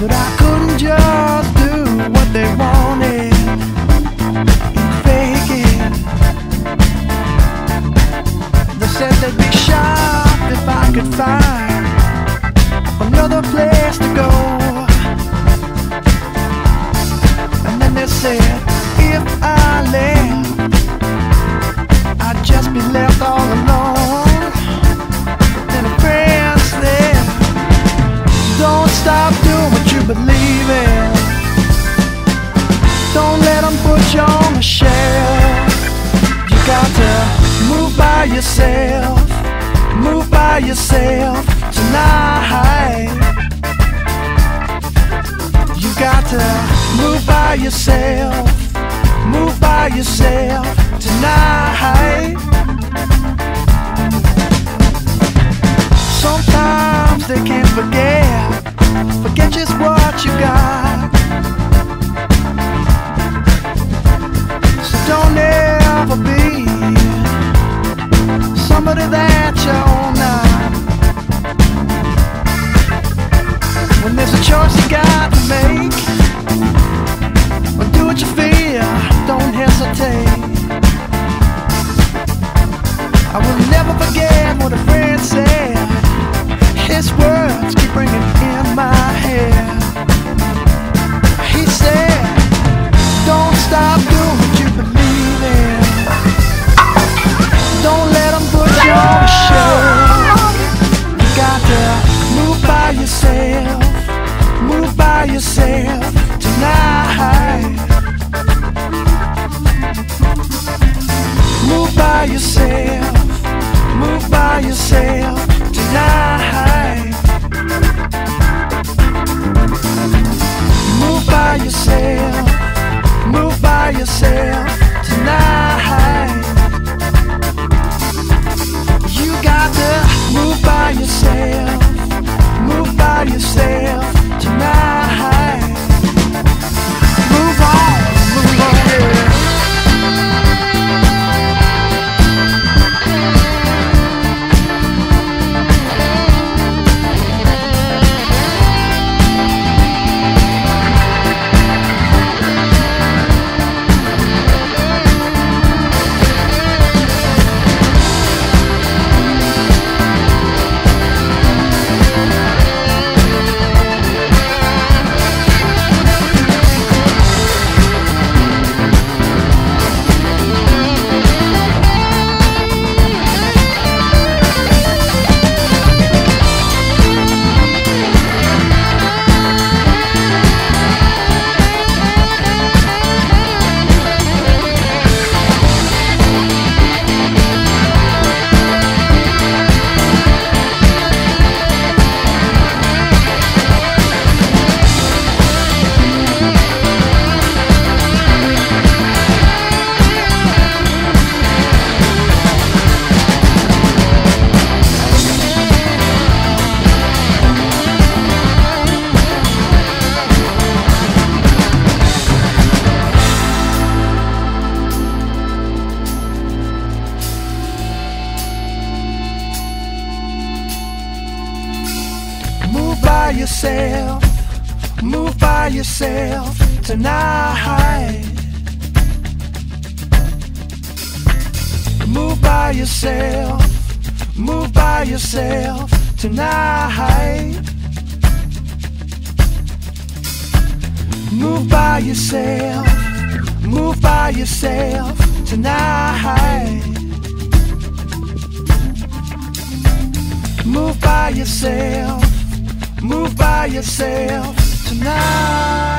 but I couldn't just do what they wanted and fake it. They said they'd be shocked if I could find another place to go. And then they said if I left, I'd just be left all alone. And a friend said, don't stop doing what you believe in. Don't let them put you on the shelf. You got to move by yourself. Move by yourself tonight. You got to move by yourself. Move by yourself tonight. Sometimes they can't forget just what you got. So don't ever be somebody that you're not. When there's a choice you got to make, or do what you feel, don't hesitate. I will never forget what a friend said. His words keep ringing in my head. He said, don't stop doing what you believe in. Don't let them put you on the shelf. You got to move by yourself. Move by yourself tonight. Move by yourself. Move by yourself tonight. Move by yourself. Move by yourself tonight. You got to move by yourself. Move by yourself tonight. Move on, move on, yeah. Yourself, move by yourself tonight. Move by yourself, move by yourself tonight. Move by yourself, move by yourself tonight. Move by yourself. Move by yourself tonight.